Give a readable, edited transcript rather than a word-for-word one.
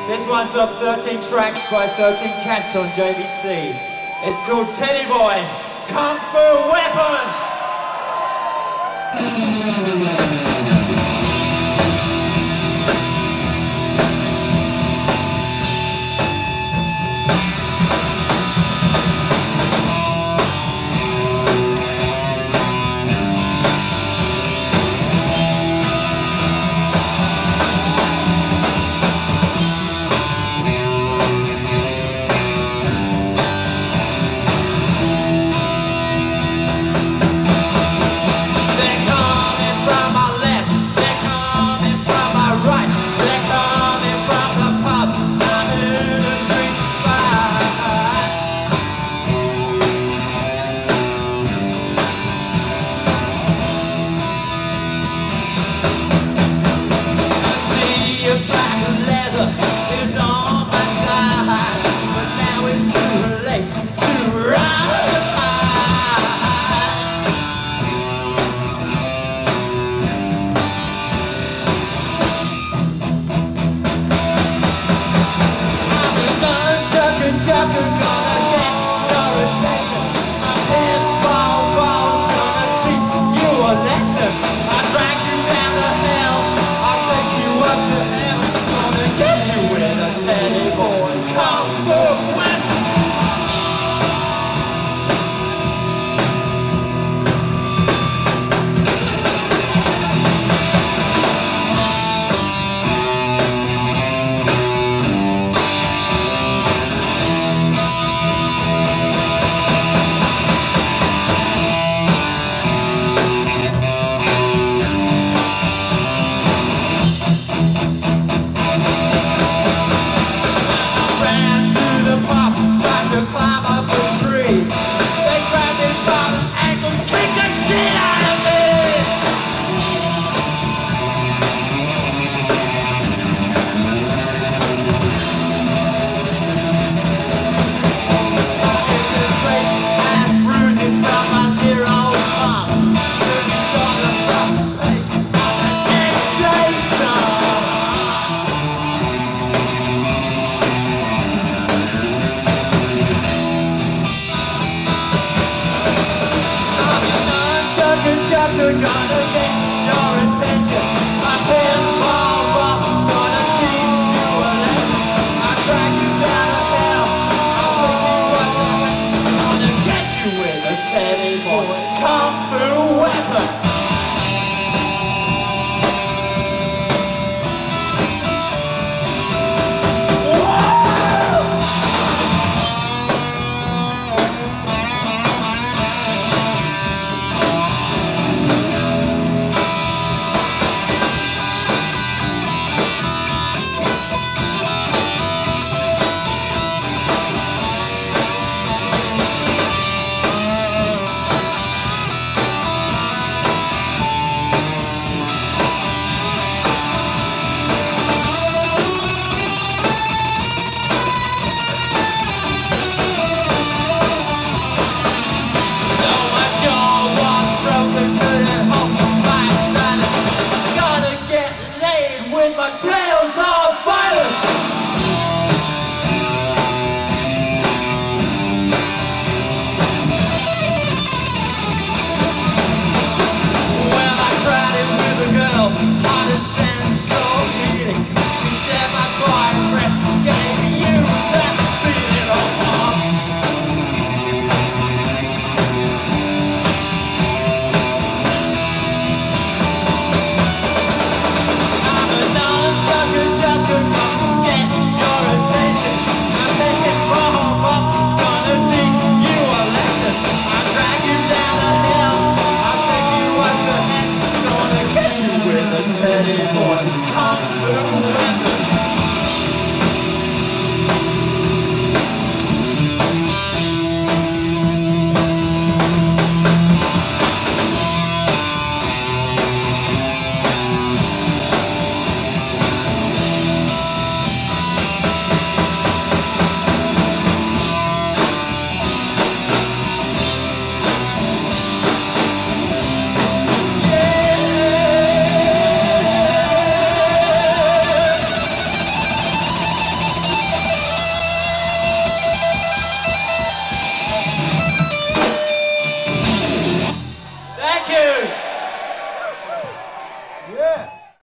This one's off 13 tracks by 13 Cats on JVC. It's called Teddy Boy, Kung Fu Weapon! You're gonna get your attention. My pinball ball's gonna teach you a lesson. I'll drag you down to hell. I'll take you up to heaven. I'm gonna get you with a Teddy Boy Kung Fu Weapon. Tales of violence. Well, I tried it with a girl, hot as sand, so healing. She said my boyfriend gave you that feeling of love. Teddy Boy, Kung Fu Weapon.